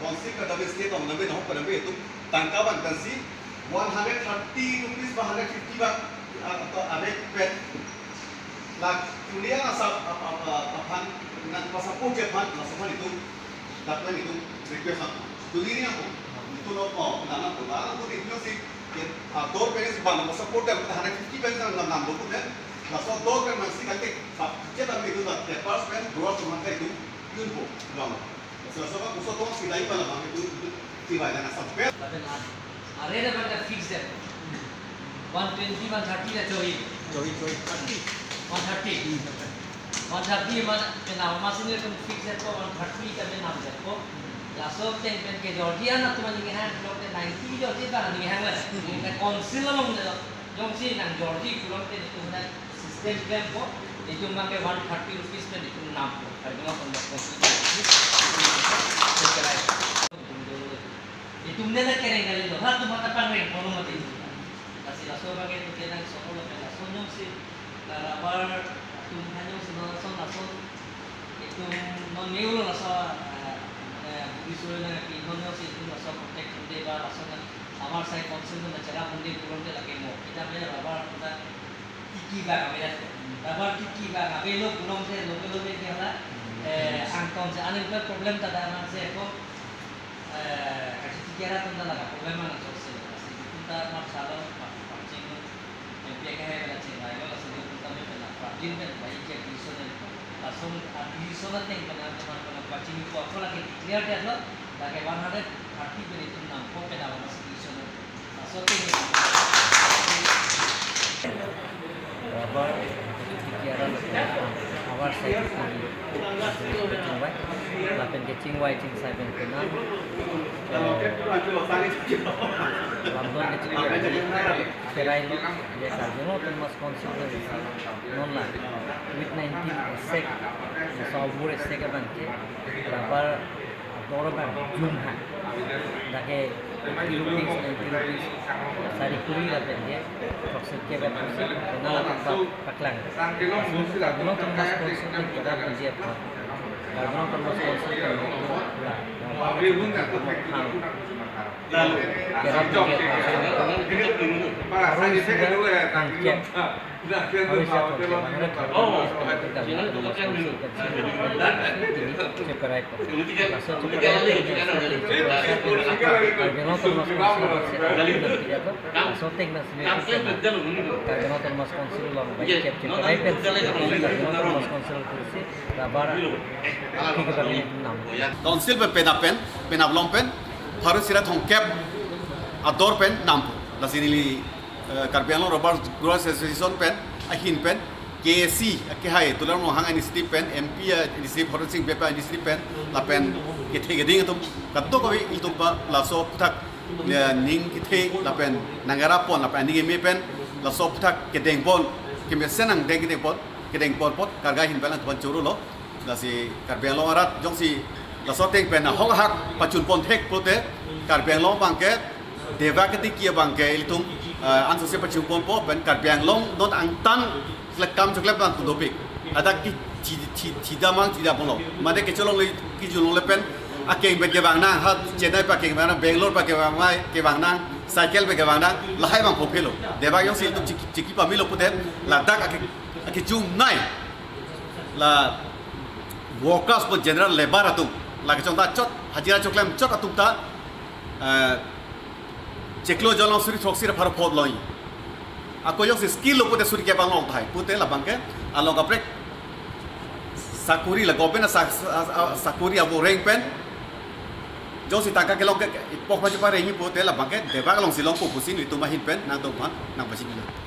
Konsil ka dapat state on nabe no nabe itu tangkapan kan si 130 rupees ba 150 ba atau ada pet lah kuliah asal apa nan pasaport Jepang pasaport itu dapat itu request tu ini aku itu no nama tu lah aku itu sih dor penis bang pasaport kan 150 penis kan nama tu kan langsung dor kan masih kan kita itu dah first pen dua cuma itu yun po lama sebab usah tuh sih lagi pada bang itu tiba dengan sampai are na banda fix है 120 130 ला चोई 130 मन के नाम मशीन तुम फिक्स है तो 130 का में नाम है को लासो टेन पेन के जॉर्जिया ना तुम नहीं है लोग 90 जॉर्जिया का नहीं है ना काउंसिल लोग जो सी ना जॉर्जी कुलों के तुम ना सिस्टम प्लान को ये तुम के 130 रुपीस पे तुम नाम को खरीदना ये तुमने ना करेंगे लो हाँ तुम्हारा पंगे कोनो मत ही ऐसे लासो बागे तो क्या ना सोनो लो पहला सोनो से लाराबर तुम हन्यों से ना सोन लासो itu non neuro laso visual na ki non se itu laso protect kunde ba laso na amar sai concept na chara kunde puronte lage mo ita me rubber ta tiki ba kamera rubber tiki ba kabelo punong se lobe ke hala angkon se ane ka problem ta da man se ko kasi tikera tanda laga problem na so se kita mar sala pancing pe ke hai bala chena ai bala se kita me na practice me bai ke visual langsung visual thing pada teman-teman pancing itu apa lagi clear dia lo lagi 130 beri itu nampo pe dalam masih visual langsung thing rubber tikera awar saya lapen kecing white cing sai ben kenan lambon kecing kerai dia karjono temas consider non la with 19 sec sobur sec banke rubber doroban jumha dake 90 rupees sari kuri lapen dia proses ke ben kenal apa paklang karjono temas consider kita biji apa karena termasuk konsep Konsil pe penablon pen harus sirat hongkep ador pen nampu la sini karbiano robert gross association pen ahin pen KC ke hai tular mo hang initiative pen MP initiative forcing pepa initiative pen la pen ke thege ding tum katto ko itu pa la so putak ning ke the la pen nangara pon la pen ning me pen la so putak ke deng pon ke me senang deng ke pon ke deng pon pot karga hin pen tuan churu lo la si karbiano arat jong si la so teng pen na hong hak pachun pon thek prote karbiano bangke deva ke tikia bangke iltum anso se pachun pon po pen karbiano non angtan lekam coklat dan tudopik ada tidak boleh mana kecolong le kijulong lepen akeng bagi bang nang hat Chennai pakai bang nang Bangalore pakai bang mai ke bang nang cycle pakai bang nang lahai bang popelo deba yang si itu ciki pamilo putet ladak ake jum nai la workers pun general labor atum la kecong ta cot hajira coklat cot atum ta ceklo jolong suri troksi ra phar phod loi aku yang skill lo pute suri ke bang long thai pute la bang ke along aprek sakuri la goben sakuri abo reng pen jo si taka ke long ke pok pa pa reng pute la bang ke deba long silong ko pusin itu mahin pen nang to pan nang pasin